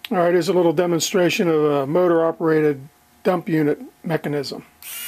All right, here's a little demonstration of a motor-operated dump unit mechanism.